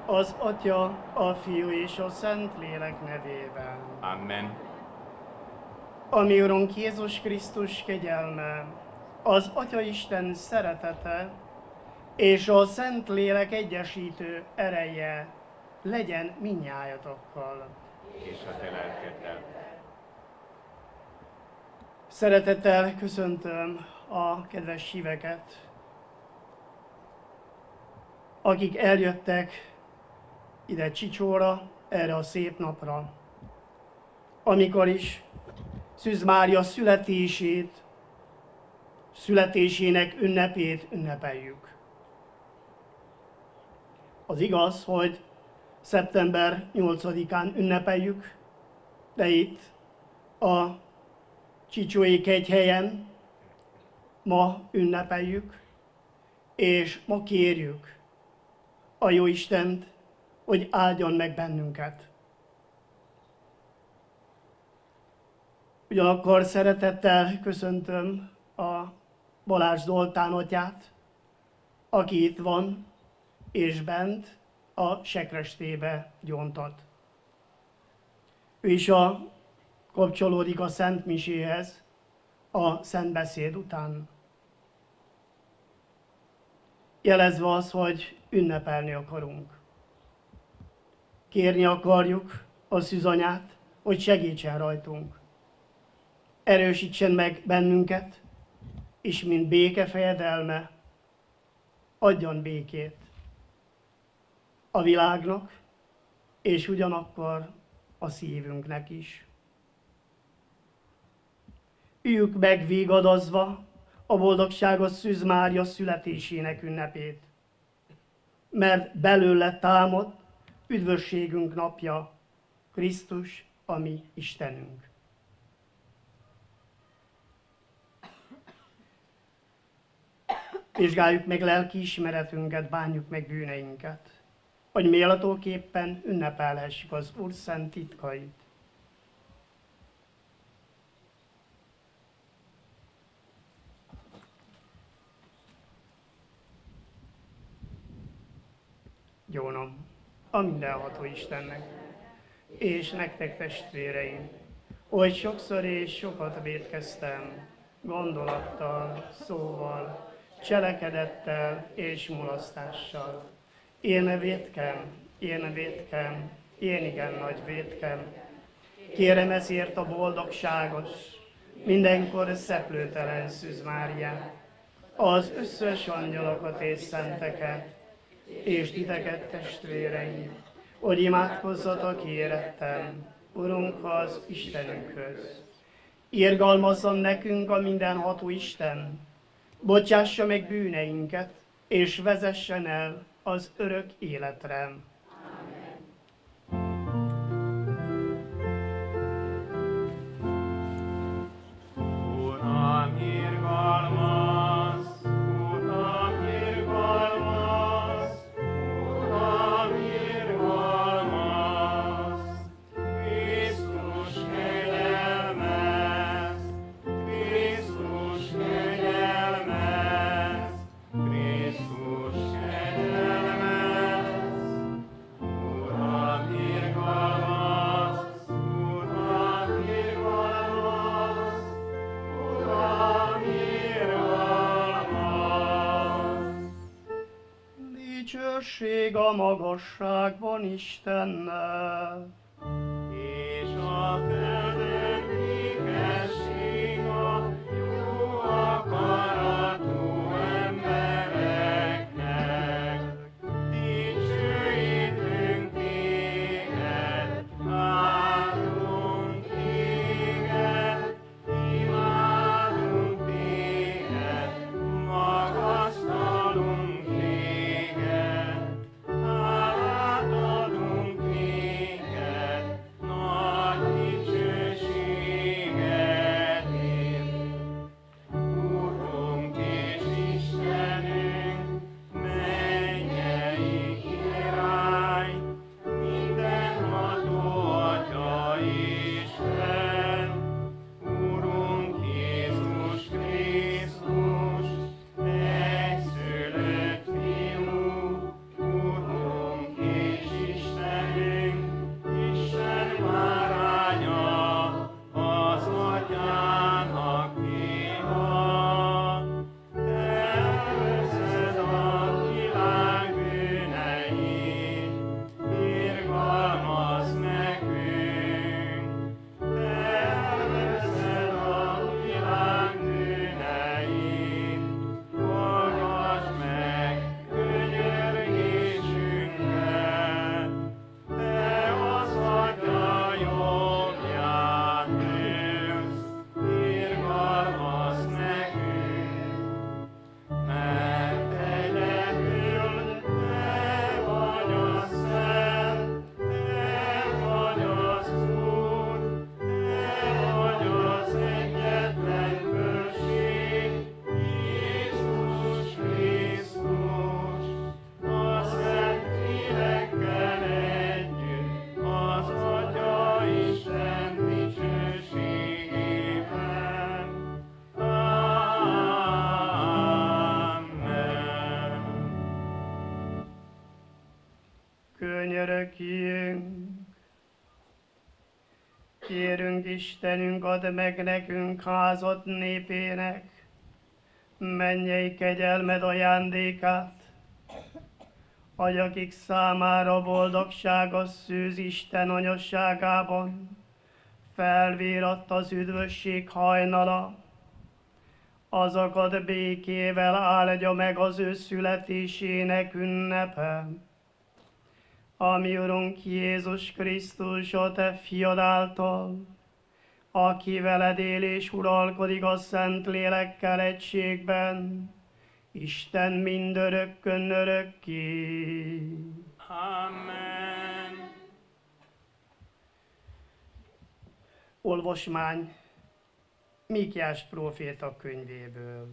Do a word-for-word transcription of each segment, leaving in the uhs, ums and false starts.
Az Atya, a Fiú és a Szentlélek nevében. Amen. A mi Urunk Jézus Krisztus kegyelme, az Atya Isten szeretete és a Szentlélek egyesítő ereje legyen mindnyájatokkal. És a te lelkeddel. Szeretettel köszöntöm a kedves híveket, akik eljöttek ide Csicsóra, erre a szép napra, amikor is Szűz Mária születését, születésének ünnepét ünnepeljük. Az igaz, hogy szeptember nyolcadikán ünnepeljük, de itt a Csicsói kegyhelyen ma ünnepeljük, és ma kérjük a Jóistent, hogy áldjon meg bennünket. Ugyanakkor szeretettel köszöntöm a Balázs Zoltán atyát, aki itt van, és bent a sekrestébe gyóntat. Ő is a, kapcsolódik a Szent Miséhez a szentbeszéd után. Jelezve az, hogy ünnepelni akarunk. Kérni akarjuk a Szűzanyát, hogy segítsen rajtunk. Erősítsen meg bennünket, és mint béke fejedelme, adjon békét a világnak, és ugyanakkor a szívünknek is. Üljük meg végadozva a boldogságos Szűz Mária születésének ünnepét, mert belőle támad üdvösségünk napja, Krisztus, a mi Istenünk. Vizsgáljuk meg lelki ismeretünket, bánjuk meg bűneinket, hogy méltóképpen ünnepelhessük az Úr szent titkait. Gyónom a mindenható Istennek, és nektek testvéreim, hogy sokszor és sokat vétkeztem, gondolattal, szóval, cselekedettel és mulasztással. Én vétkem, én vétkem, én igen nagy vétkem. Kérem ezért a boldogságos, mindenkor szeplőtelen Szűz Máriát, az összes angyalokat és szenteket, és titeket testvéreim, hogy imádkozzatok érettem, Urunkhoz, Istenünkhöz. Irgalmazzon nekünk a mindenható Isten, bocsássa meg bűneinket, és vezessen el az örök életre. Uram, irgalmaz, Uram, irgalmaz, Uram, irgalmaz. Krisztus kegyelmez, Krisztus kegyelmez, Krisztus kegyelmez. Uram, irgalmaz, Uram, irgalmaz, Uram, irgalmaz. Dicsőség a magasságban Istennek, És a földön békesség a jó akaratú embereknek. Dicsőítünk téged, áldunk téged, imádunk téged, magasztalunk téged, hálát adunk téged, nagy dicsőséget. könyörögjünk. Kérünk Istenünk, add meg nekünk házat népének, mennyei kegyelmed ajándékát, adj, akik számára boldogság a szűz Isten anyasságában, felvíratt az üdvösség hajnala, azokat békével áldja meg az ő születésének ünnepe. Ami Urunk Jézus Krisztus, a Te fiad által, aki veled él és uralkodik a Szent Lélekkel egységben, Isten mindörökkön örökké. Amen. Olvasmány Mikiás próféta könyvéből.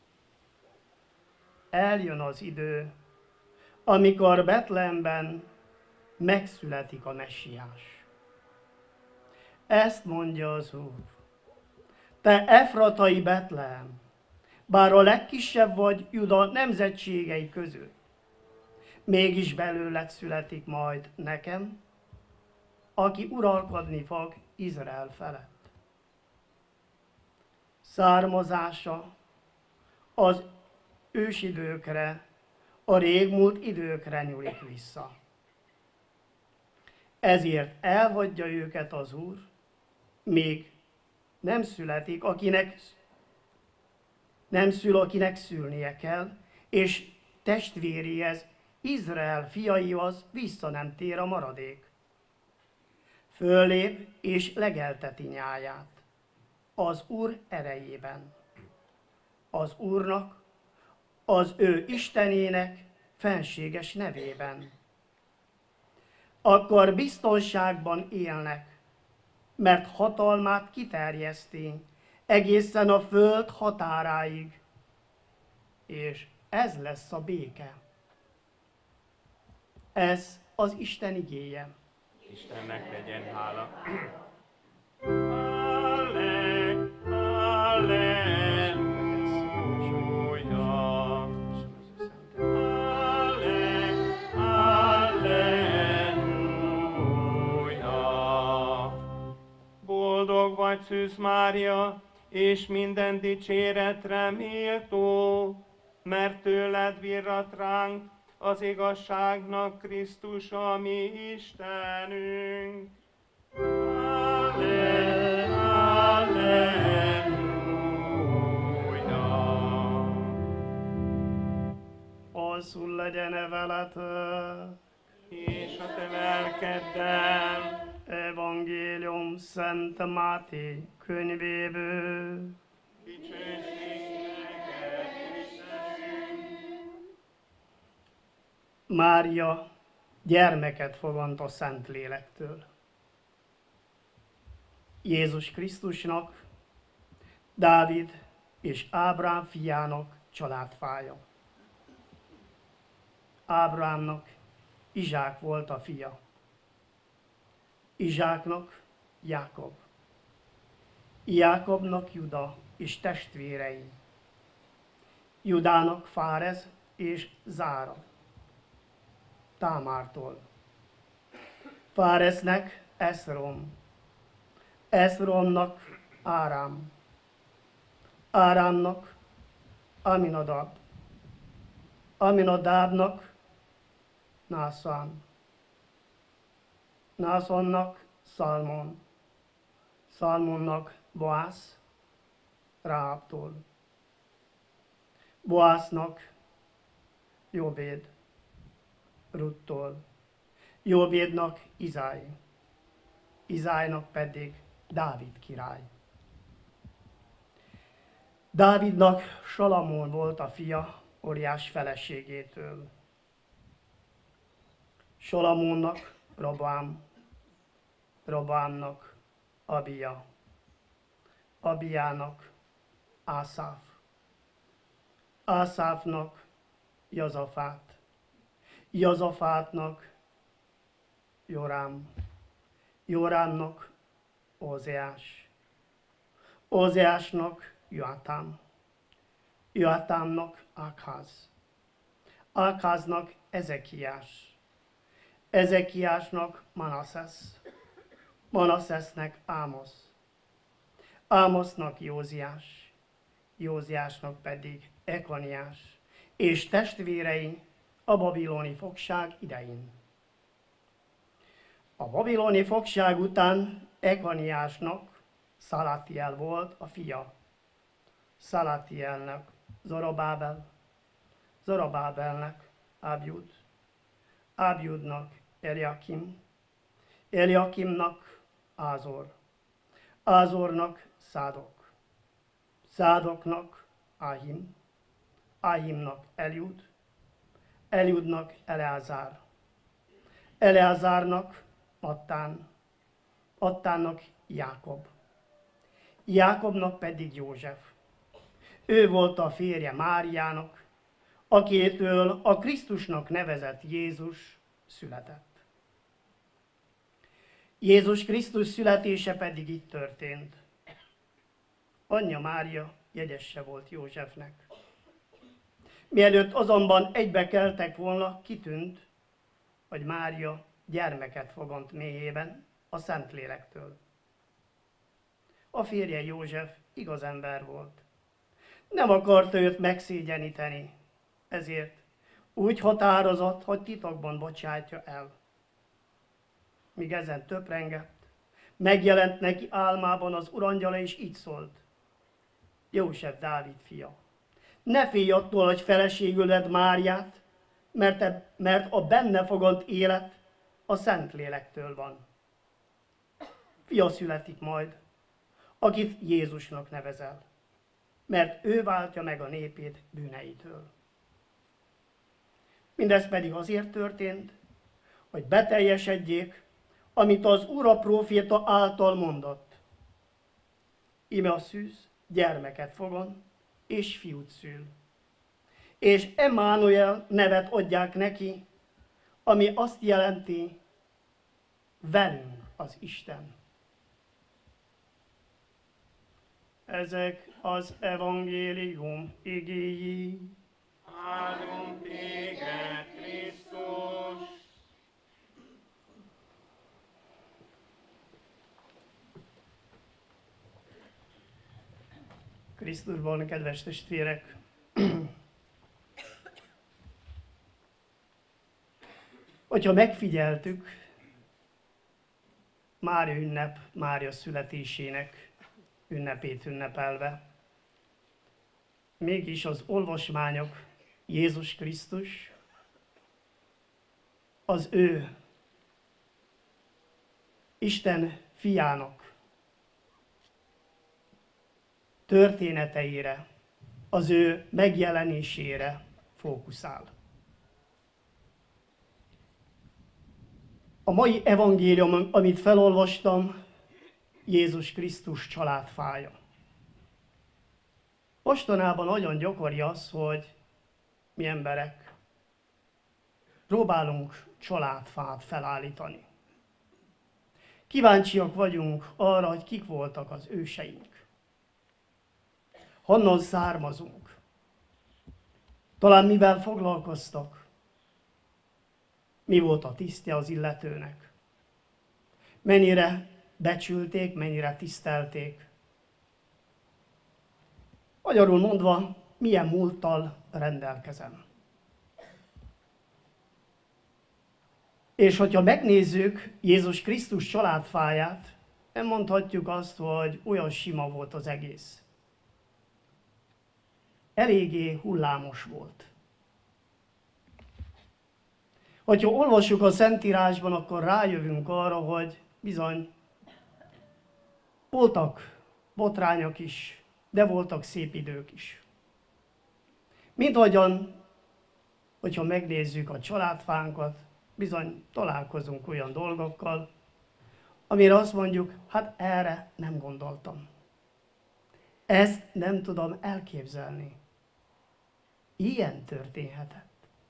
Eljön az idő, amikor Betlehemben megszületik a messiás. Ezt mondja az Úr. Te efratai Betlehem, bár a legkisebb vagy Juda nemzetségei közül, mégis belőled születik majd nekem, aki uralkodni fog Izrael felett. Származása az ősidőkre, a régmúlt időkre nyúlik vissza. Ezért elhagyja őket az Úr, még nem születik, akinek nem szül, akinek szülnie kell, és testvéréhez, Izrael fiaihoz vissza nem tér a maradék. Föllép és legelteti nyáját az Úr erejében. Az Úrnak, az ő Istenének fenséges nevében. Akkor biztonságban élnek, mert hatalmát kiterjeszti egészen a föld határáig, és ez lesz a béke. Ez az Isten igéje. Istennek legyen hála. Alle, alleluja. Alle, alleluja. Boldog vagy, Szűz Mária, és minden dicséretre méltó, mert tőled virrat ránk az igazságnak Krisztus, a mi Istenünk. Alle, alleluja. Alszul legyen-e veletek, És a te lelkeddel. Evangélium Szent Máté könyvéből. Dicsőség neked, Istenünk. Mária gyermeket fogant a Szentlélektől. Jézus Krisztusnak, Dávid és Ábrám fiának családfája. Ábrámnak Izsák volt a fia. Izsáknak Jákob. Jákobnak Juda és testvérei. Judának Fárez és Zára. Támártól. Fáreznek Eszrom. Eszromnak Árám. Árámnak Aminadab. Aminadabnak Nászán. Nászonnak Szalmon. Szalmonnak Boász, Ráhábtól. Boásznak Jóbéd, Ruttól. Jóbédnak Izáj. Izájnak pedig Dávid király. Dávidnak Salamón volt a fia Óriás feleségétől. Salamónnak Robám, Robámnak Abia, Abiának Ászáf, Ászáfnak Jozafát, Jozafátnak Jorám, Jorámnak Ózeás, Ózeásnak Joátám, Joátámnak Ákház, Ákháznak Ezekiás, Ezekiásnak Manasszesz, Manasszesznek Ámosz, Ámosznak Józiás, Józiásnak pedig Ekaniás, és testvérei a babiloni fogság idején. A babiloni fogság után Ekaniásnak Szalatiel volt a fia, Szalatielnek Zorobábel, Zorobábelnek Ábjud, Ábjudnak Eliakim, Eliakimnak Ázor, Ázornak Szádok, Szádoknak Áhim, Áhimnak Eliud, Eliudnak Eleazár, Eleazárnak Attán, Attánnak Jákob, Jákobnak pedig József. Ő volt a férje Máriának, akitől a Krisztusnak nevezett Jézus született. Jézus Krisztus születése pedig így történt. Anyja Mária jegyesse volt Józsefnek. Mielőtt azonban egybe keltek volna, kitűnt, hogy Mária gyermeket fogant méhében a Szentlélektől. A férje József igaz ember volt. Nem akarta őt megszégyeníteni, ezért úgy határozott, hogy titokban bocsátja el. Míg ezen töprengett, megjelent neki álmában az urangyala, és így szólt: József, Dávid fia, ne félj attól, hogy feleségül vedd Máriát, mert, e, mert a benne fogant élet a Szentlélektől van. Fia születik majd, akit Jézusnak nevezel, mert ő váltja meg a népét bűneitől. Mindez pedig azért történt, hogy beteljesedjék, amit az Úr a próféta által mondott. Íme a szűz gyermeket fogan, és fiút szül. És Emmanuel nevet adják neki, ami azt jelenti, velünk az Isten. Ezek az evangélium igéi. Áldunk téged, Krisztus! Krisztusban, kedves testvérek! Hogyha megfigyeltük, Mária ünnep, Mária születésének ünnepét ünnepelve, mégis az olvasmányok Jézus Krisztus, az ő Isten fiának történeteire, az ő megjelenésére fókuszál. A mai evangélium, amit felolvastam, Jézus Krisztus családfája. Mostanában nagyon gyakori az, hogy mi emberek próbálunk családfát felállítani. Kíváncsiak vagyunk arra, hogy kik voltak az őseink. Honnan származunk? Talán mivel foglalkoztak? Mi volt a tisztje az illetőnek? Mennyire becsülték, mennyire tisztelték? Magyarul mondva, milyen múlttal rendelkezem. És hogyha megnézzük Jézus Krisztus családfáját, nem mondhatjuk azt, hogy olyan sima volt az egész. Eléggé hullámos volt. Hogyha olvassuk a Szentírásban, akkor rájövünk arra, hogy bizony voltak botrányok is, de voltak szép idők is. Mint ahogyan, hogyha megnézzük a családfánkat, bizony találkozunk olyan dolgokkal, amire azt mondjuk, hát erre nem gondoltam. Ezt nem tudom elképzelni. Ilyen történhetett.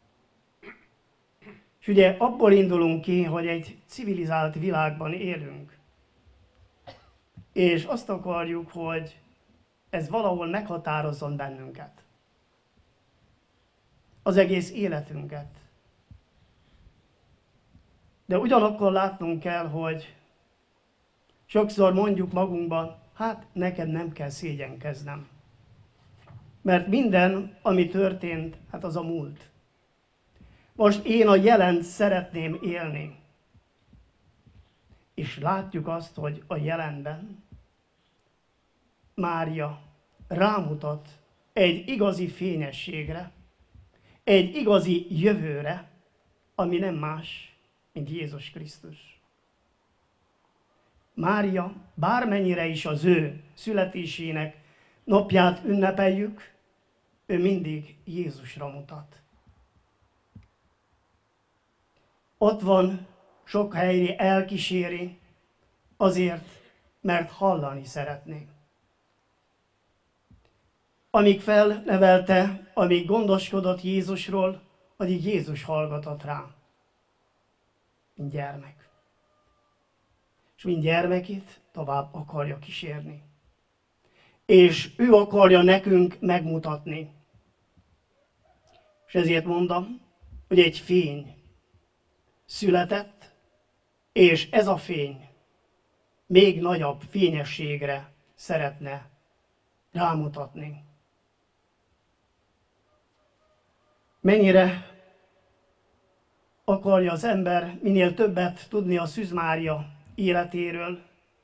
És ugye abból indulunk ki, hogy egy civilizált világban élünk. És azt akarjuk, hogy ez valahol meghatározzon bennünket. Az egész életünket. De ugyanakkor látnunk kell, hogy sokszor mondjuk magunkban, hát neked nem kell szégyenkeznem. Mert minden, ami történt, hát az a múlt. Most én a jelent szeretném élni. És látjuk azt, hogy a jelenben Mária rámutat egy igazi fényességre, egy igazi jövőre, ami nem más, mint Jézus Krisztus. Mária, bármennyire is az ő születésének napját ünnepeljük, ő mindig Jézusra mutat. Ott van, sok helyre elkíséri, azért, mert hallani szeretné. Amíg felnevelte, amíg gondoskodott Jézusról, addig Jézus hallgatott rá, mint gyermek. És mint gyermekét tovább akarja kísérni. És ő akarja nekünk megmutatni. És ezért mondom, hogy egy fény született, és ez a fény még nagyobb fényességre szeretne rámutatni. Mennyire akarja az ember minél többet tudni a Szűz Mária életéről,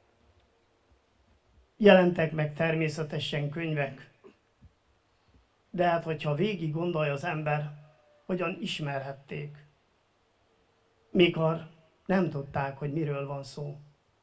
jelentek meg természetesen könyvek, de hát hogyha végig gondolja az ember, hogyan ismerhették, mikor nem tudták, hogy miről van szó.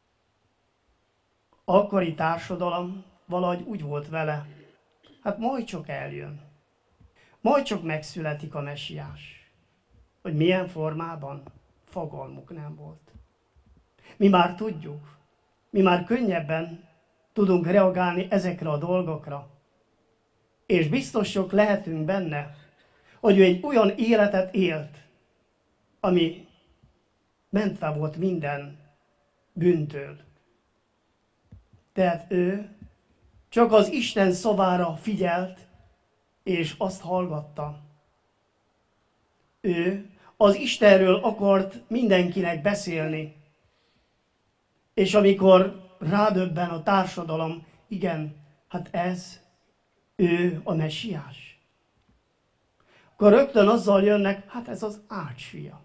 Akkori társadalom valahogy úgy volt vele, hát majd csak eljön, majd csak megszületik a mesiás. Hogy milyen formában, fogalmuk nem volt. Mi már tudjuk, mi már könnyebben tudunk reagálni ezekre a dolgokra, és biztosok lehetünk benne, hogy ő egy olyan életet élt, ami mentve volt minden bűntől. Tehát ő csak az Isten szavára figyelt, és azt hallgatta. Ő az Istenről akart mindenkinek beszélni. És amikor rádöbben a társadalom, igen, hát ez, ő a messiás. Akkor rögtön azzal jönnek, hát ez az Ács fia.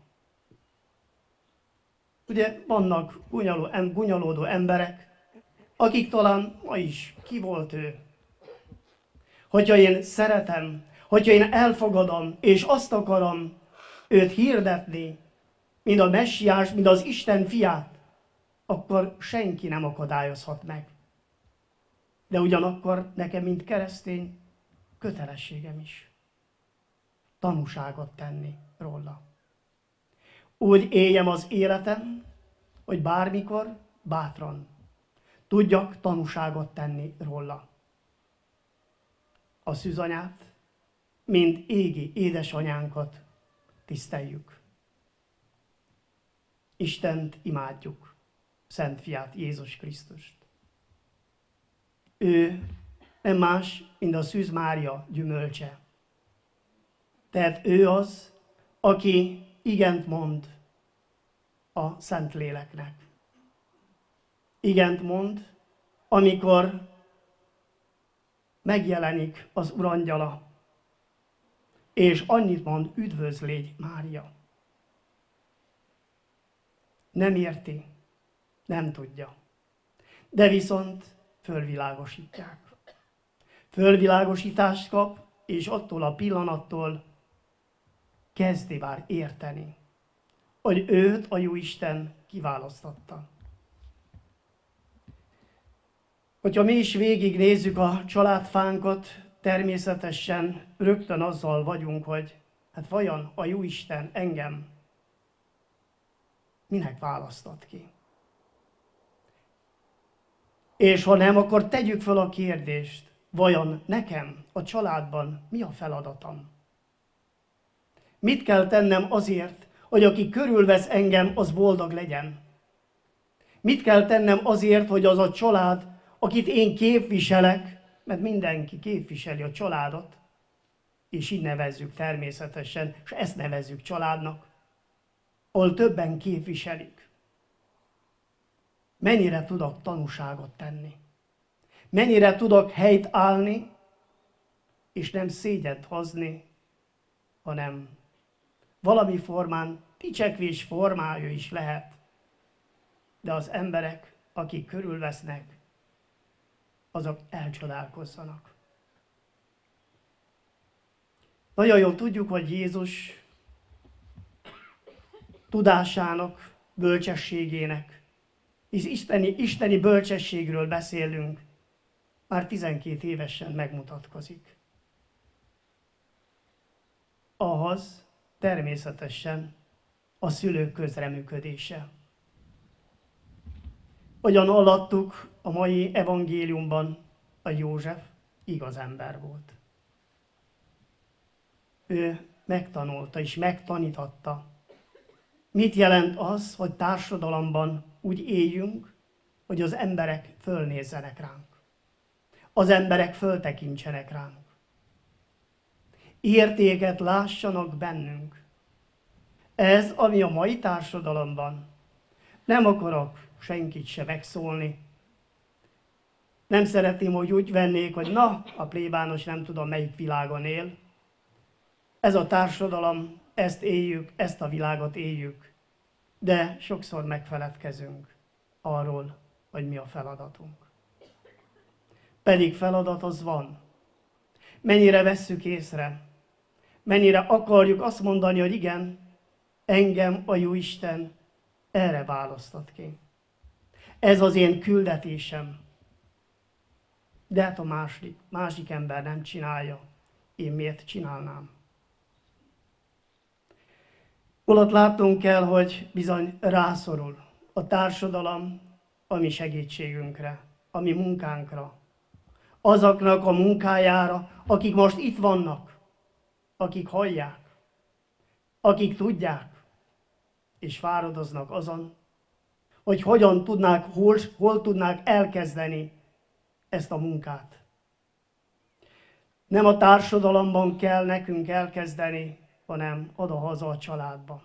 Ugye vannak gunyaló, gunyalódó emberek, akik talán ma is, ki volt ő? Hogyha én szeretem, hogyha én elfogadom, és azt akarom őt hirdetni, mint a messiás, mint az Isten fiát, akkor senki nem akadályozhat meg. De ugyanakkor nekem, mint keresztény, kötelességem is tanúságot tenni róla. Úgy éljem az életem, hogy bármikor, bátran tudjak tanúságot tenni róla. A szűzanyát, mint égi édesanyánkat tiszteljük. Istent imádjuk, Szent Fiát, Jézus Krisztust. Ő nem más, mint a Szűz Mária gyümölcse. Tehát ő az, aki igent mond a Szentléleknek. Igent mond, amikor megjelenik az Urangyala, és annyit mond, üdvözlégy Mária. Nem érti, nem tudja, de viszont fölvilágosítják. Fölvilágosítást kap, és attól a pillanattól kezdi már érteni, hogy őt a Jóisten kiválasztotta. Hogyha mi is végignézzük a családfánkat, természetesen rögtön azzal vagyunk, hogy hát vajon a Jóisten engem minek választott ki? És ha nem, akkor tegyük fel a kérdést, vajon nekem a családban mi a feladatom? Mit kell tennem azért, hogy aki körülvesz engem, az boldog legyen? Mit kell tennem azért, hogy az a család, akit én képviselek, mert mindenki képviseli a családot, és így nevezzük természetesen, és ezt nevezzük családnak. ahol többen képviselik. Mennyire tudok tanúságot tenni? Mennyire tudok helyt állni, és nem szégyent hozni, hanem valami formán dicsekvés formája is lehet, de az emberek, akik körülvesznek, azok elcsodálkozzanak. Nagyon jól tudjuk, hogy Jézus tudásának, bölcsességének, és isteni, isteni bölcsességről beszélünk, már tizenkét évesen megmutatkozik. Ahhoz természetesen a szülők közreműködése. Hogyan hallottuk a mai evangéliumban, a József igaz ember volt. Ő megtanulta és megtanította, mit jelent az, hogy társadalomban úgy éljünk, hogy az emberek fölnézzenek ránk. Az emberek föltekintsenek ránk. Értéket lássanak bennünk. Ez, ami a mai társadalomban. Nem akarok senkit se megszólni. Nem szeretném, hogy úgy vennék, hogy na, a plébános nem tudom melyik világon él. Ez a társadalom, ezt éljük, ezt a világot éljük. De sokszor megfeledkezünk arról, hogy mi a feladatunk. Pedig feladat az van. Mennyire vesszük észre, mennyire akarjuk azt mondani, hogy igen, engem a Jóisten erre választott ki. Ez az én küldetésem. De hát a másik, másik ember nem csinálja. Én miért csinálnám? Holott látnunk kell, hogy bizony rászorul a társadalom a mi segítségünkre, a mi munkánkra. Azoknak a munkájára, akik most itt vannak, akik hallják, akik tudják, és fáradoznak azon, hogy hogyan tudnák, hol, hol tudnák elkezdeni ezt a munkát. Nem a társadalomban kell nekünk elkezdeni, hanem oda-haza a családba.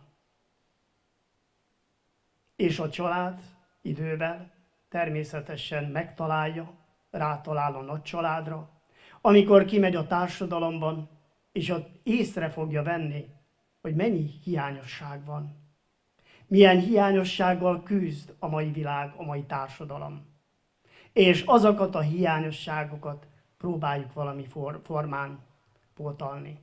És a család idővel természetesen megtalálja, rátalál a nagy családra, amikor kimegy a társadalomban, és ott észre fogja venni, hogy mennyi hiányosság van. Milyen hiányossággal küzd a mai világ, a mai társadalom. És azokat a hiányosságokat próbáljuk valami formán pótolni.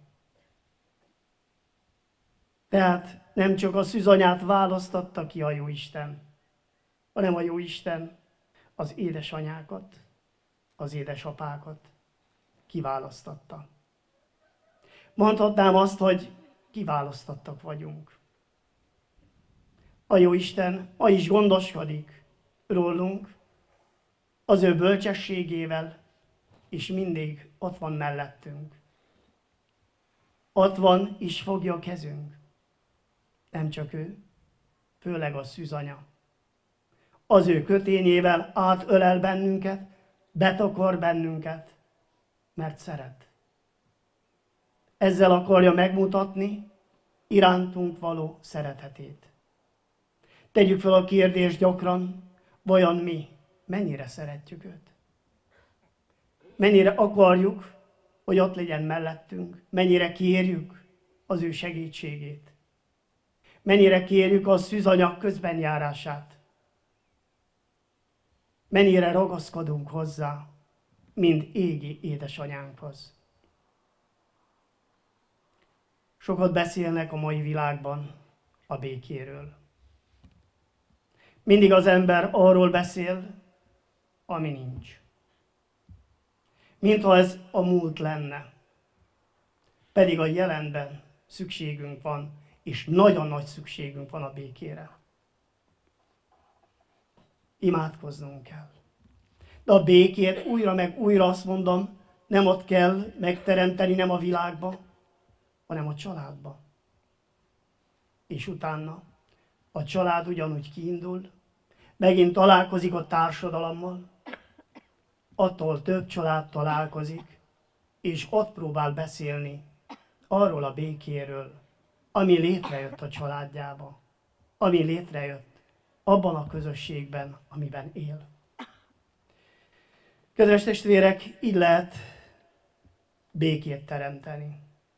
Tehát nem csak a szűzanyát választotta ki a Jóisten, hanem a Jóisten az édesanyákat, az édesapákat kiválasztotta. Mondhatnám azt, hogy kiválasztottak vagyunk. A Jóisten ma is gondoskodik rólunk, az ő bölcsességével, és mindig ott van mellettünk. Ott van, és fogja a kezünk. Nem csak ő, főleg a szűzanya. Az ő kötényével átölel bennünket, betakar bennünket, mert szeret. Ezzel akarja megmutatni irántunk való szeretetét. Tegyük fel a kérdést gyakran, vajon mi mennyire szeretjük őt? Mennyire akarjuk, hogy ott legyen mellettünk? Mennyire kérjük az ő segítségét? Mennyire kérjük a szűzanya közbenjárását? Mennyire ragaszkodunk hozzá, mint égi édesanyánkhoz? Sokat beszélnek a mai világban a békéről. Mindig az ember arról beszél, ami nincs. Mintha ez a múlt lenne. Pedig a jelenben szükségünk van, és nagyon nagy szükségünk van a békére. Imádkoznunk kell. De a békét újra meg újra azt mondom, nem ott kell megteremteni, nem a világba, hanem a családba. És utána a család ugyanúgy kiindul, megint találkozik a társadalommal, attól több család találkozik, és ott próbál beszélni arról a békéről, ami létrejött a családjába. ami létrejött abban a közösségben, amiben él. Kedves testvérek, így lehet békét teremteni.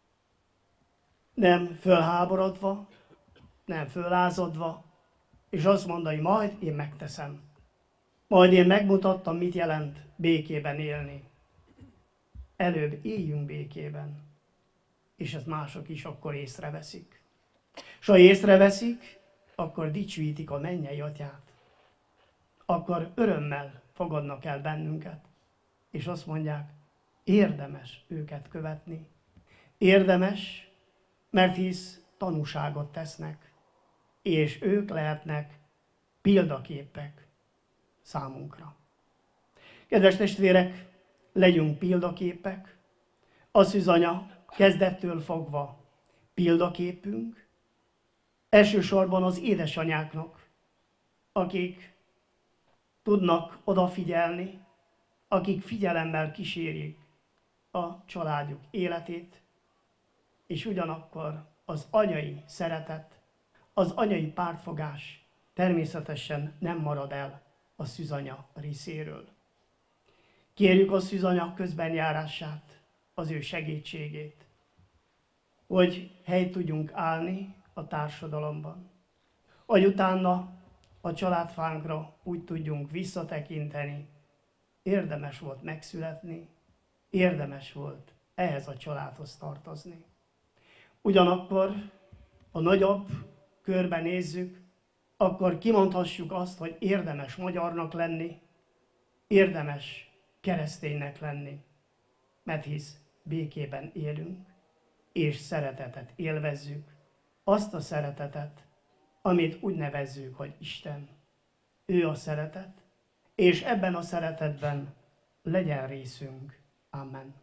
Nem fölháborodva, nem fölázodva, és azt mondani, majd én megteszem. Majd én megmutattam, mit jelent békében élni. Előbb éljünk békében, és ezt mások is akkor észreveszik. És ha észreveszik, akkor dicsőítik a mennyei atyát. Akkor örömmel fogadnak el bennünket, és azt mondják, érdemes őket követni. Érdemes, mert hisz tanúságot tesznek, és ők lehetnek példaképek számunkra. Kedves testvérek, legyünk példaképek, a szűzanya kezdettől fogva példaképünk, elsősorban az édesanyáknak, akik tudnak odafigyelni, akik figyelemmel kísérik a családjuk életét, és ugyanakkor az anyai szeretet, az anyai pártfogás természetesen nem marad el a szűzanya részéről. Kérjük a szűzanya közbenjárását, az ő segítségét, hogy helyt tudjunk állni a társadalomban, hogy utána a családfánkra úgy tudjunk visszatekinteni, érdemes volt megszületni, érdemes volt ehhez a családhoz tartozni. Ugyanakkor, ha nagyobb körben nézzük, akkor kimondhassuk azt, hogy érdemes magyarnak lenni, érdemes kereszténynek lenni, mert hisz békében élünk, és szeretetet élvezzük, azt a szeretetet, amit úgy nevezzük, hogy Isten. Ő a szeretet, és ebben a szeretetben legyen részünk. Amen.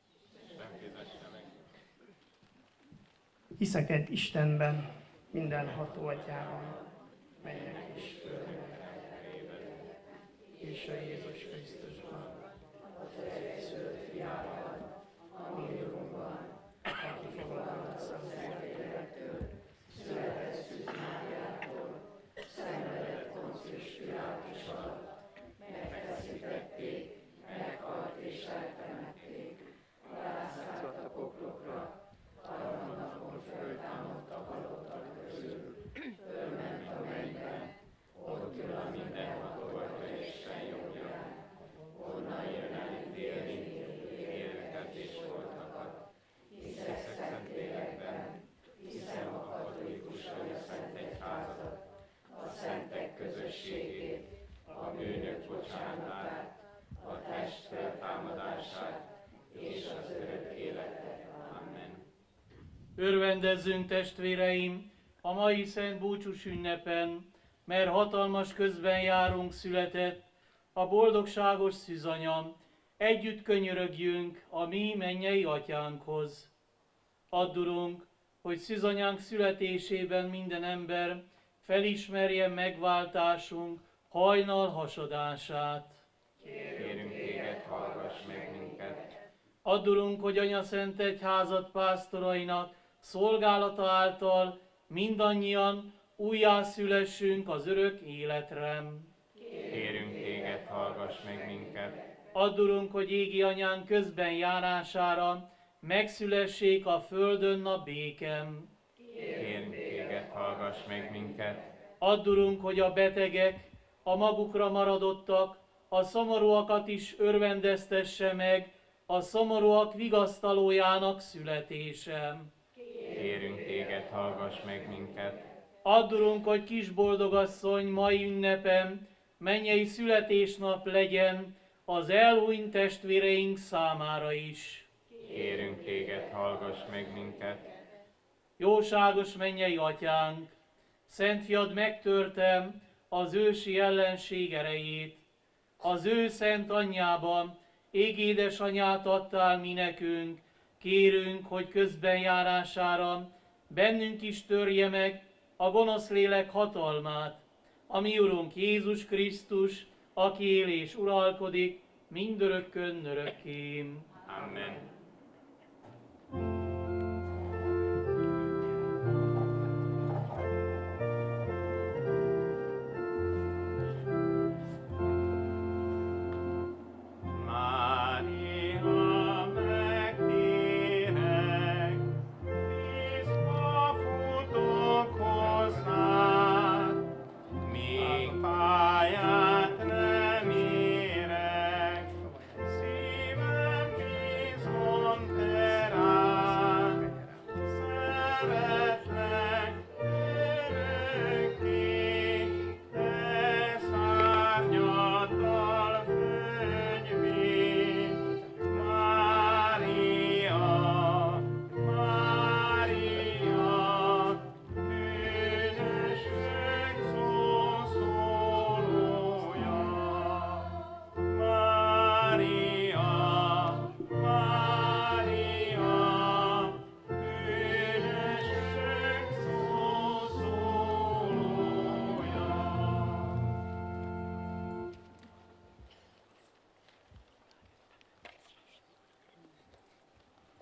Hiszek egy Istenben, mindenható Atyában, mennek és földnek, és a Jézus Krisztusban, az egyszülött fiával, a mi Urunkban, aki fogadott a Szentlélekkel, született Szűz Máriától, szenvedett Poncius Pilátus alatt, megfeszítették, meghalt és eltemették, rászállt a poklokra, harmadnapon föltámadt a halottak közül, fölment a mennybe, ott ül a mindenható Atya Isten jobbján, onnan jön elítélni élőket és holtakat. Hiszek Szentlélekben, hiszem a katolikus Szent Egyházat, a szentek közösségét, a bűnök bocsánatát, a test feltámadását és az örök életet. Amen. Örvendezzünk, testvéreim, a mai Szent Búcsús ünnepen, mert hatalmas közben járunk született, a boldogságos szűzanya, együtt könyörögjünk a mi mennyei atyánkhoz. Add, Urunk, hogy szűzanyánk születésében minden ember felismerje megváltásunk hajnal hasadását. Kérünk téged, hallgass meg minket. Add, Urunk, hogy Anya Szent Egyházat pásztorainak szolgálata által mindannyian újjászülessünk az örök életre. Kérünk téged, hallgass meg minket. Add, Urunk, hogy égi anyánk közben járására megszülessék a földön a békem. Kérünk téged, hallgass meg minket. Add, Urunk, hogy a betegek, a magukra maradottak, a szomorúakat is örvendeztesse meg a szomorúak vigasztalójának születése. Kérünk téged, hallgass meg minket. Add, Urunk, hogy kis boldogasszony mai ünnepen mennyei születésnap legyen az elhunyt testvéreink számára is. Kérünk téged, hallgass meg minket. Jóságos mennyei atyánk, Szent Fiad megtörte az ősi ellenség erejét. Az ő szent anyjában égédesanyát adtál mi nekünk, kérünk, hogy közbenjárására bennünk is törje meg a gonosz lélek hatalmát, a mi Urunk Jézus Krisztus, aki él és uralkodik mindörökkön örökké. Amen.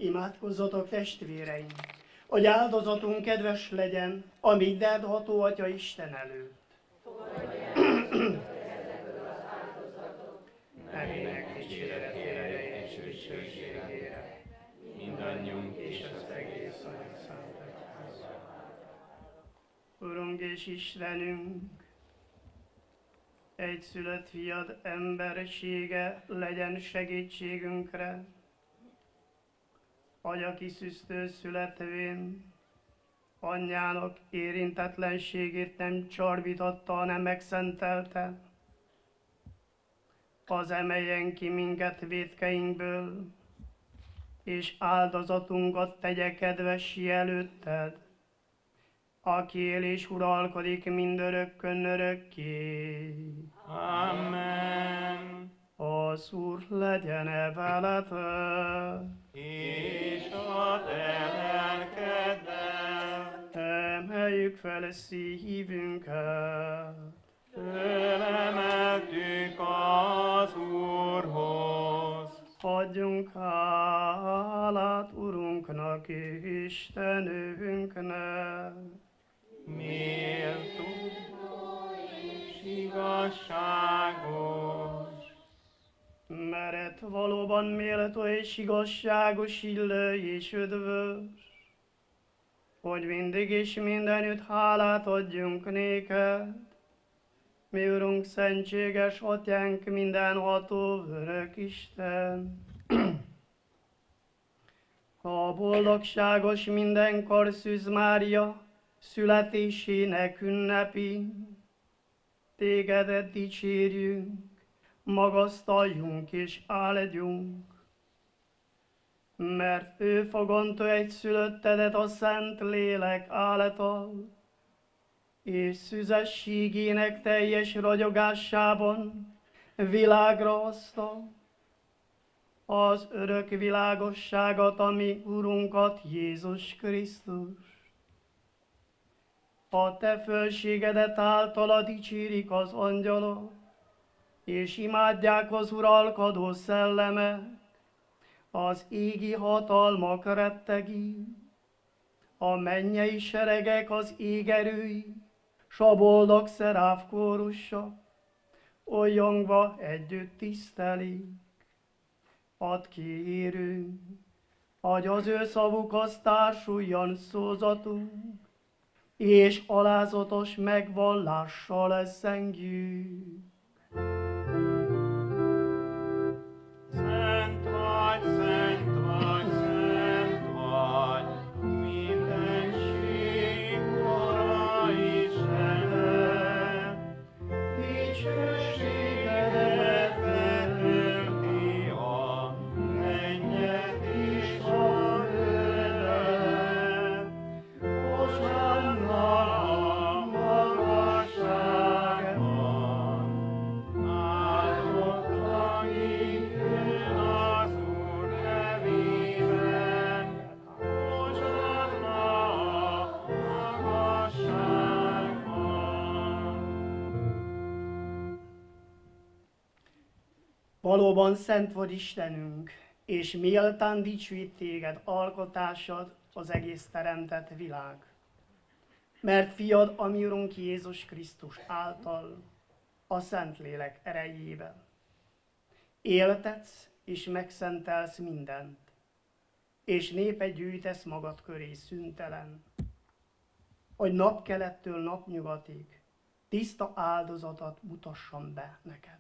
Imádkozzatok, testvéreim, hogy áldozatunk kedves legyen a mindenható Atya Isten előtt. Nevének dicséretére és dicsőségére, mindannyiunk és az egész nagy szent egyházra. Urunk és Istenünk, egyszülött fiad embersége legyen segítségünkre, hogy aki szüsztől születvén anyjának érintetlenségét nem csorbította, hanem megszentelte. Az emeljen ki minket vétkeinkből, és áldozatunkat tegye kedvessé előtted, aki él és uralkodik mindörökkön örökké. Amen. Az Úr legyen veletek, És a te lelkeddel, emeljük fel szívünket. fölemeltük az Úrhoz. Adjunk hálát Urunknak, Istenünknek. Méltó és igazságos, Mert valóban méltó és igazságos, illő és ödvös, hogy mindig és mindenütt hálát adjunk néked, mi Urunk, szentséges Atyánk, mindenható örök Isten. A boldogságos mindenkor Szűz Mária születésének ünnepén tégedet dicsérjünk, magasztaljunk és áldjunk, mert ő fogonta egyszülöttedet a Szent Lélek által, és szüzességének teljes ragyogásában világra hozta az örök világosságot, ami Urunkat, Jézus Krisztus. A te fölségedet általa dicsérik az angyalok, és imádják az uralkodó szellemek, az égi hatalmak rettegi, a mennyei seregek, az égerői, s a boldog szeráf kórusa, olyongva együtt tisztelik. Add kérünk, hogy az ő szavukhoz társuljon szózatunk, és alázatos megvallással szengjük. szent vagy, szent vagy, szent vagy, mindenség Ura Istene, dicsőségedet felhőlti a mennyet és a földet. Hosanna a magasságban, áldott, aki jön az Úr nevében. Hosanna a magasságban. Valóban szent vagy Istenünk, és méltán dicsőít téged alkotásod, az egész teremtett világ. Mert fiad, a mi Urunk Jézus Krisztus által, a Szentlélek erejével. Éltetsz és megszentelsz mindent, és népet gyűjtesz magad köré szüntelen, hogy napkelettől napnyugatig tiszta áldozatot mutassam be neked.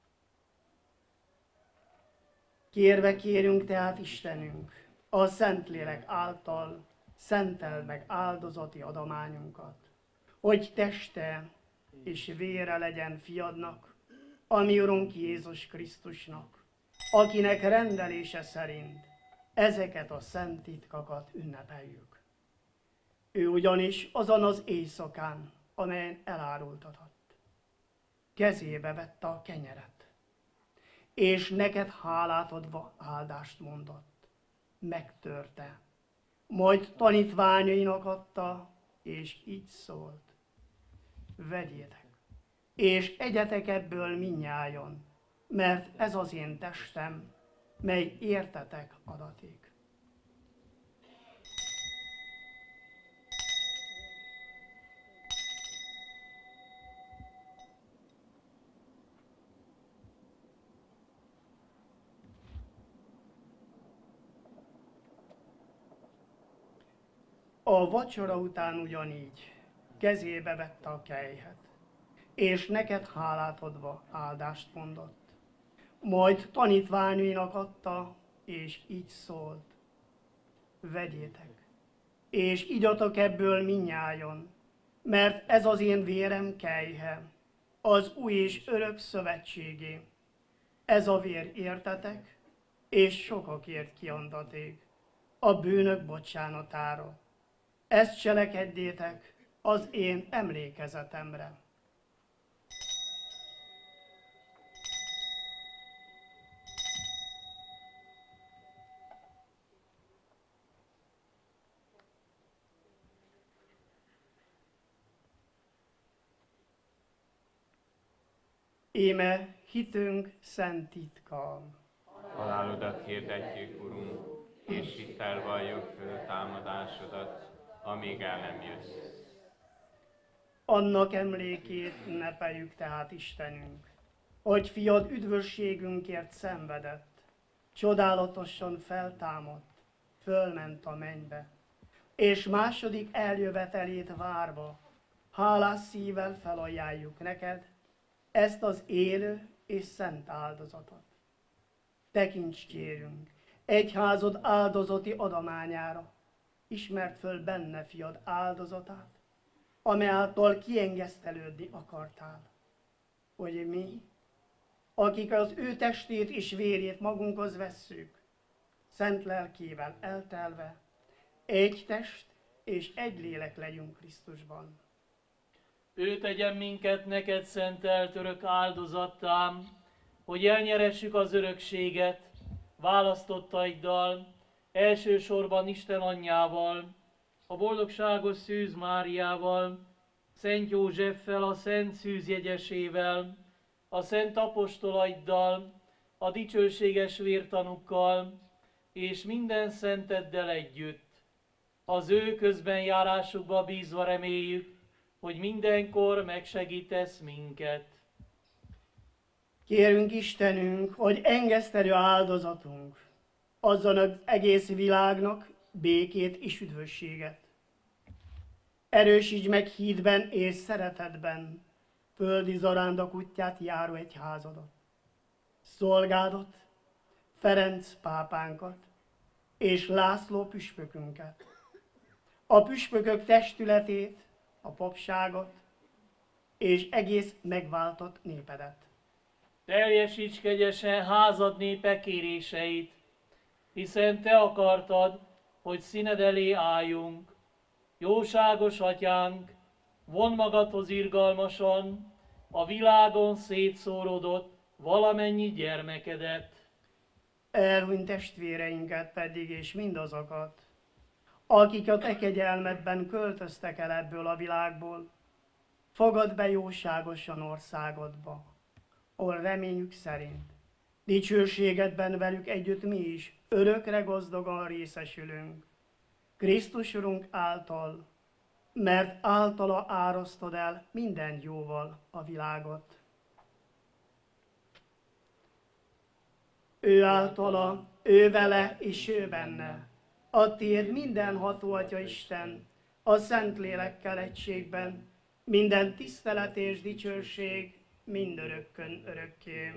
Kérve kérünk tehát Istenünk, a Szentlélek által szenteld meg áldozati adományunkat, hogy teste és vére legyen fiadnak, a mi Urunk Jézus Krisztusnak, akinek rendelése szerint ezeket a szent titkakat ünnepeljük. Ő ugyanis azon az éjszakán, amelyen elárultatott, kezébe vette a kenyeret, és neked hálát adva áldást mondott, megtörte, majd tanítványainak adta, és így szólt: vegyétek, és egyetek ebből mindnyájan, mert ez az én testem, mely értetek adatik. A vacsora után ugyanígy kezébe vette a kelyhet, és neked hálát adva áldást mondott. Majd tanítványainak adta, és így szólt: vegyétek, és igyatok ebből minnyájon, mert ez az én vérem kelyhe, az új és örök szövetségé. Ez a vér értetek, és sokakért kiantaték a bűnök bocsánatára. Ezt cselekedjétek az én emlékezetemre. Íme hitünk szent titka. Halálodat hirdetjük, Urunk, és hittel valljuk föl támadásodat, amíg el nem jössz. Annak emlékét ünnepeljük tehát, Istenünk, hogy fiad üdvösségünkért szenvedett, csodálatosan feltámadt, fölment a mennybe, és második eljövetelét várva, hálás szívvel felajánljuk neked ezt az élő és szent áldozatot. Tekints, kérünk, egyházod áldozati adományára, ismerd föl benne fiad áldozatát, amely által kiengesztelődni akartál, hogy mi, akik az ő testét és vérét magunkhoz vesszük, szent lelkével eltelve, egy test és egy lélek legyünk Krisztusban. Ő tegyen minket neked szentelt örök áldozattá, hogy elnyeressük az örökséget választottaiddal, elsősorban Isten anyjával, a boldogságos Szűz Máriával, Szent Józseffel, a Szent Szűz jegyesével, a szent apostolaiddal, a dicsőséges vértanukkal, és minden szenteddel együtt. Az ő közben járásukba bízva reméljük, hogy mindenkor megsegítesz minket. Kérünk, Istenünk, hogy engesztelő áldozatunk azzal az egész világnak békét és üdvösséget. Erősíts meg hídben és szeretetben földi zarándok útját járó egyházadat, szolgádat, Ferenc pápánkat és László püspökünket, a püspökök testületét, a papságot és egész megváltott népedet. Teljesíts kegyesen házad népe kéréseit, hiszen te akartad, hogy színed elé álljunk. Jóságos atyánk, von magadhoz irgalmasan a világon szétszórodott valamennyi gyermekedet. Elhunyt testvéreinket pedig, és mindazokat, akik a te kegyelmedben költöztek el ebből a világból, fogad be jóságosan országodba, ahol reményük szerint dicsőségedben velük együtt mi is örökre gazdagon részesülünk. Krisztus Urunk által, mert általa árasztod el minden jóval a világot. Ő általa, ő vele és ő benne, a tiéd mindenható Atya Isten, a Szent Lélekkel egységben, minden tisztelet és dicsőség mindörökkön örökké.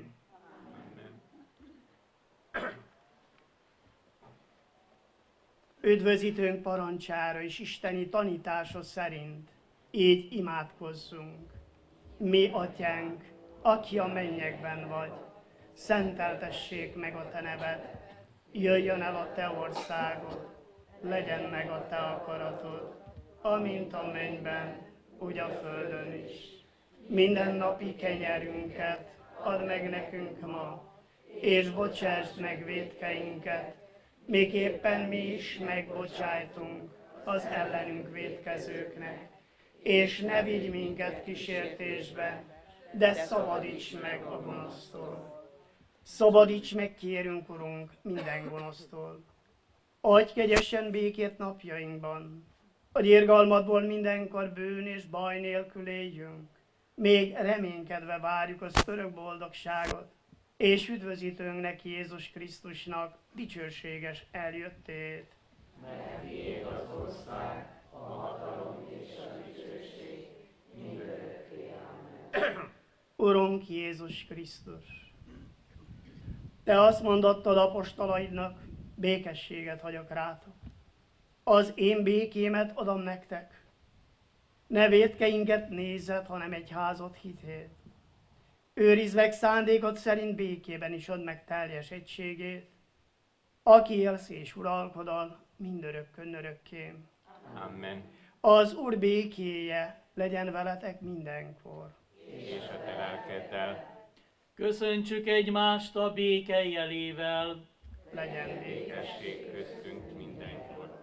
Üdvözítőnk parancsára és isteni tanítása szerint így imádkozzunk. Mi, Atyánk, aki a mennyekben vagy, szenteltessék meg a te neved, jöjjön el a te országod, legyen meg a te akaratod, amint a mennyben, úgy a földön is. Minden napi kenyerünket add meg nekünk ma, és bocsásd meg vétkeinket, miképpen mi is megbocsájtunk az ellenünk vétkezőknek. És ne vigy minket kísértésbe, de szabadíts meg a gonosztól. Szabadíts meg, kérünk, Urunk, minden gonosztól. Adj kegyesen békét napjainkban, hogy irgalmadból mindenkor bűn és baj nélkül éljünk. Még reménykedve várjuk az örök boldogságot, és üdvözítőnknek, Jézus Krisztusnak dicsőséges eljöttét. Mert tiéd az ország, Urunk Jézus Krisztus, Te azt mondottad apostolaidnak, békességet hagyok rátok. Az én békémet adom nektek. Ne vétkeinket nézzed, hanem egy házat hitét. Őrizd meg szándékod szerint békében is add meg teljes egységét, aki élsz és uralkodol mindörökkön örökké. Amen. Az Úr békéje legyen veletek mindenkor. És a te lelkeddel. Köszöntsük egymást a béke jelével. Legyen békesség. Békesség köztünk mindenkor.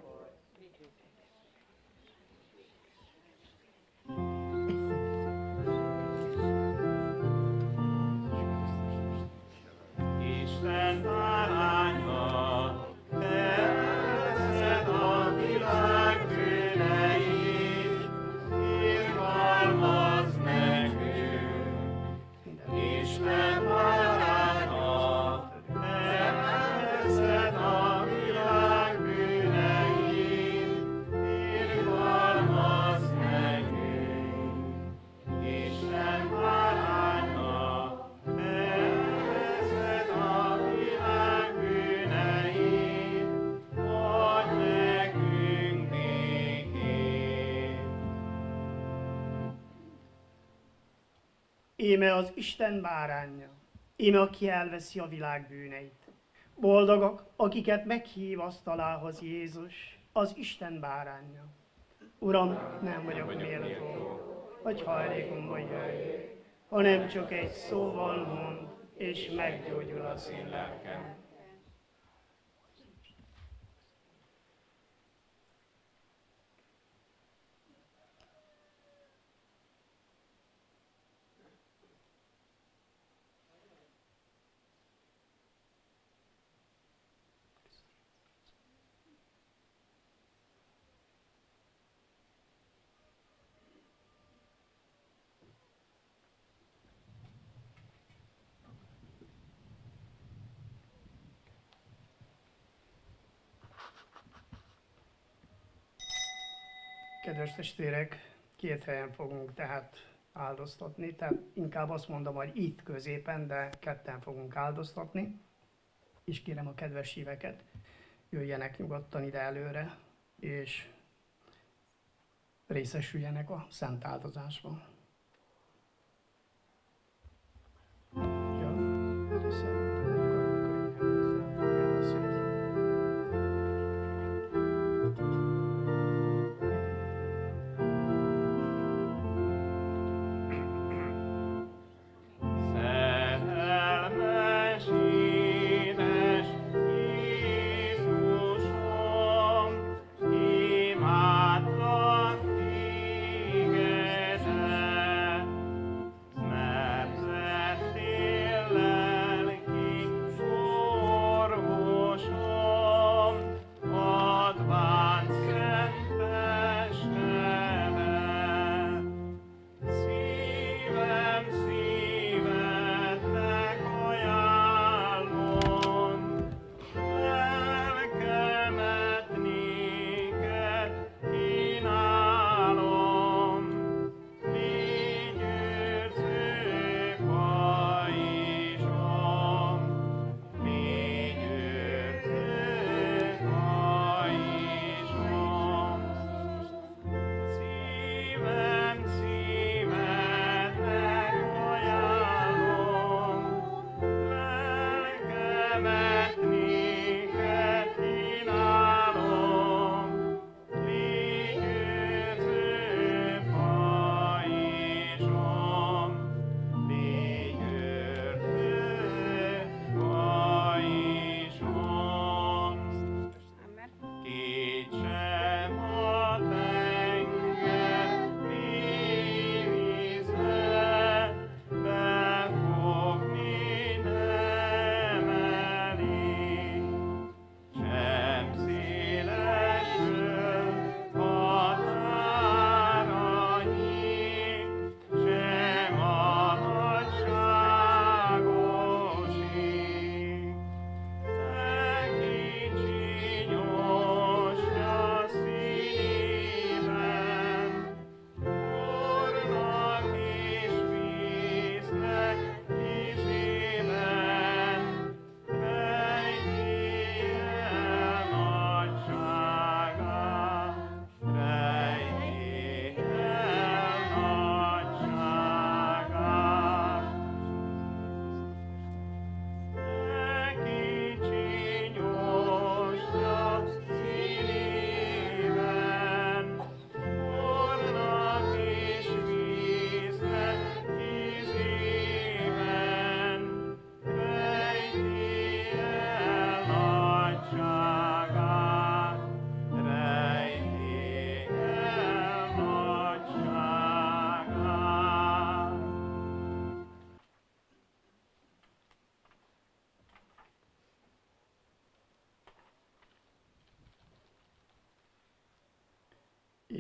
Isten báránya, te veszed a világ bűneit, irgalmazd nekünk. Isten báránya, te veszed a világ bűneit, irgalmazd nekünk. Isten báránya, te veszed a világ bűneit, adj nekünk békét. Íme az Isten báránja, íme aki elveszi a világ bűneit. Boldogok, akiket meghív asztalához Jézus, az Isten báránja. Uram, nem vagyok méltó, hogy hajlékomba jöjj, hanem csak egy szóval mond, és meggyógyul az én lelkem. Kedves testvérek, két helyen fogunk tehát áldoztatni, tehát inkább azt mondom, hogy itt középen, de ketten fogunk áldoztatni, és kérem a kedves híveket, jöjjenek nyugodtan ide előre, és részesüljenek a szent áldozásban. Ja, de szerintem akkor könnyen hozzá fogja a szét. Szerelmes édes Jézusom, imádlak tégedet, mert lettél lelki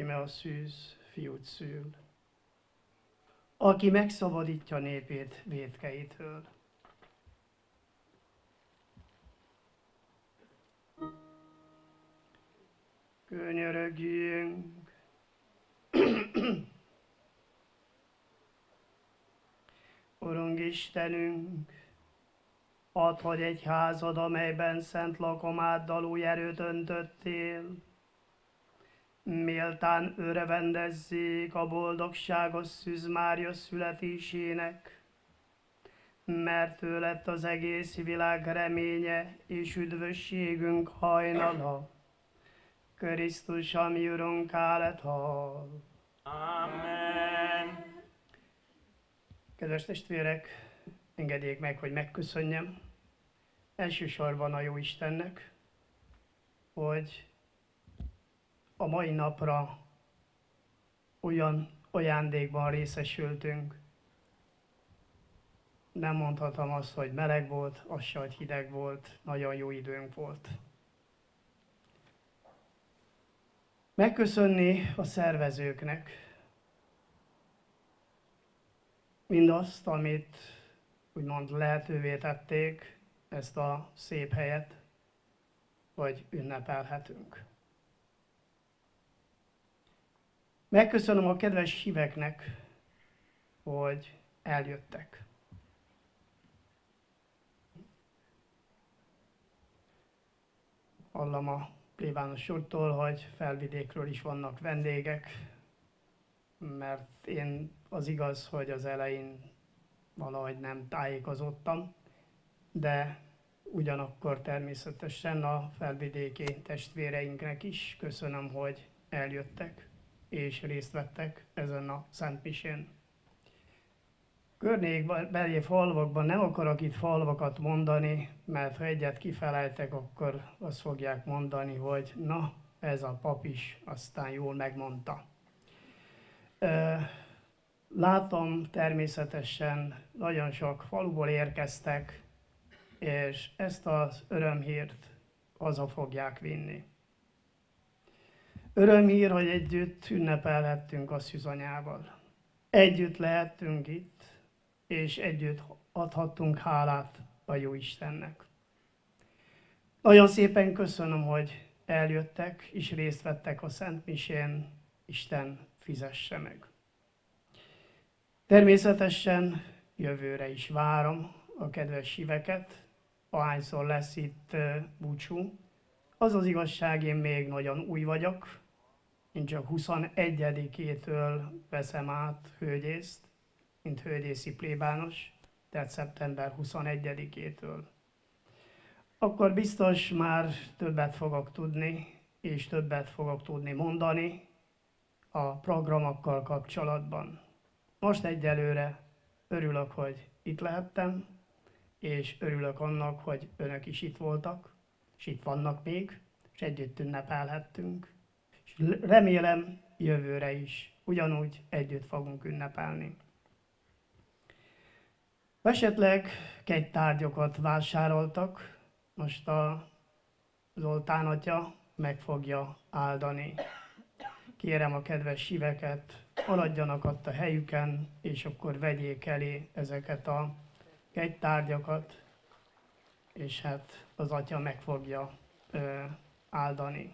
íme a szűz fiút szül, aki megszabadítja népét vétkeitől. Könyörögjünk! Urunk Istenünk, add, hogy egy házad, amelyben szent lakomáddal új erőt öntöttél, méltán örvendezzék a boldogságos Szűz Mária születésének, mert ő lett az egész világ reménye és üdvösségünk hajnala. Krisztus, ami Urunk, által. Amen. Kedves testvérek, engedjék meg, hogy megköszönjem elsősorban a Jóistennek, hogy a mai napra olyan ajándékban részesültünk. Nem mondhatom azt, hogy meleg volt, az se, hogy hideg volt, nagyon jó időnk volt. Megköszönni a szervezőknek mindazt, amit úgymond lehetővé tették, ezt a szép helyet, hogy ünnepelhetünk. Megköszönöm a kedves híveknek, hogy eljöttek. Hallom a plébános úrtól, hogy Felvidékről is vannak vendégek, mert én az igaz, hogy az elején valahogy nem tájékozottam, de ugyanakkor természetesen a felvidéki testvéreinknek is köszönöm, hogy eljöttek és részt vettek ezen a szentmisén. Környékbeli falvakban nem akarok itt falvakat mondani, mert ha egyet kifelejtek, akkor azt fogják mondani, hogy na, ez a pap is aztán jól megmondta. Látom, természetesen nagyon sok faluból érkeztek, és ezt az örömhírt haza fogják vinni. Örömhír, hogy együtt ünnepelhettünk a szűzanyával. Együtt lehettünk itt, és együtt adhattunk hálát a Jóistennek. Nagyon szépen köszönöm, hogy eljöttek és részt vettek a Szentmisén. Isten fizesse meg. Természetesen jövőre is várom a kedves híveket, ahányszor lesz itt búcsú. Az az igazság, én még nagyon új vagyok, én csak huszonegyedikétől veszem át hölgyészt, mint hölgyészi plébános, tehát szeptember huszonegyedikétől. Akkor biztos már többet fogok tudni, és többet fogok tudni mondani a programokkal kapcsolatban. Most egyelőre örülök, hogy itt lehettem, és örülök annak, hogy önök is itt voltak, és itt vannak még, és együtt ünnepelhettünk. És remélem jövőre is ugyanúgy együtt fogunk ünnepelni. Esetleg kegytárgyakat vásároltak, most a Zoltán atya meg fogja áldani. Kérem a kedves híveket, maradjanak ott a helyüken, és akkor vegyék elé ezeket a kegytárgyakat, és hát az atya meg fogja ö, áldani.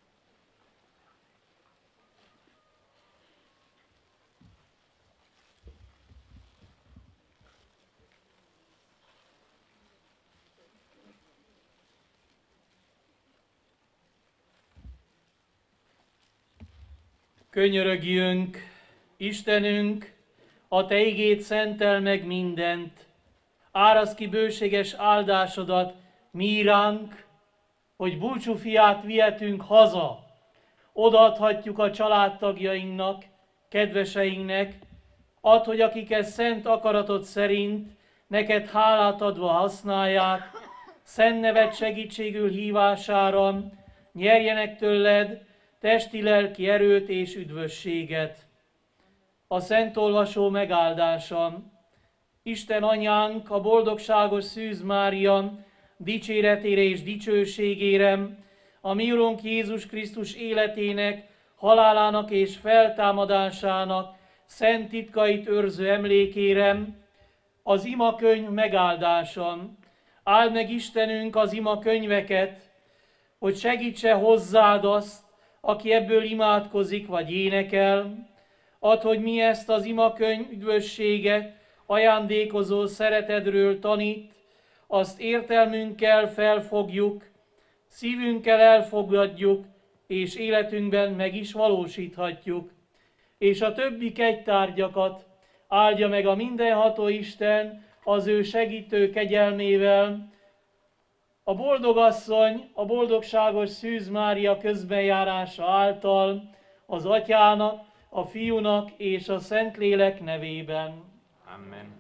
Könyörögjünk, Istenünk, a Te igéd szentel meg mindent, árasz ki bőséges áldásodat mi ránk, hogy búcsú fiát vihetünk haza, odaadhatjuk a családtagjainknak, kedveseinknek, add, hogy akik ezt szent akaratod szerint neked hálát adva használják, szent neved segítségül hívására nyerjenek tőled testi-lelki erőt és üdvösséget. A Szent Olvasó megáldása. Isten Anyánk, a boldogságos Szűz Mária dicséretére és dicsőségére, a mi Urunk Jézus Krisztus életének halálának és feltámadásának szent titkait őrző emlékére, az imakönyv megáldáson. Áld meg Istenünk az imakönyveket, hogy segítse hozzád azt, aki ebből imádkozik vagy énekel. Add, hogy mi ezt az imakönyv üdvösséget ajándékozó szeretedről tanít, azt értelmünkkel felfogjuk, szívünkkel elfogadjuk, és életünkben meg is valósíthatjuk. És a többi kegytárgyakat áldja meg a mindenható Isten az ő segítő kegyelmével. A boldogasszony, a boldogságos Szűz Mária közbenjárása által az Atyának, a Fiúnak és a Szentlélek nevében. Amen.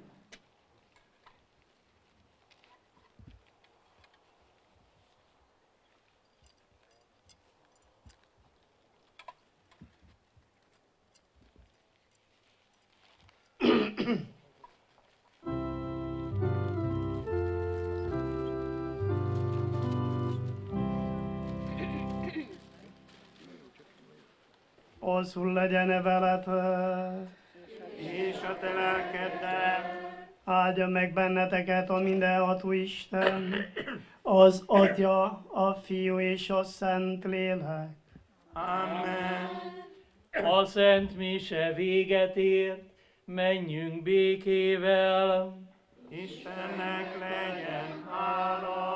Alszul legyen-e veletek, És a te lelkeddel, áldja meg benneteket a mindenható Isten, az Atya, a Fiú és a Szentlélek. amen. A Szent Mise véget ért, menjünk békével. Istennek legyen hála.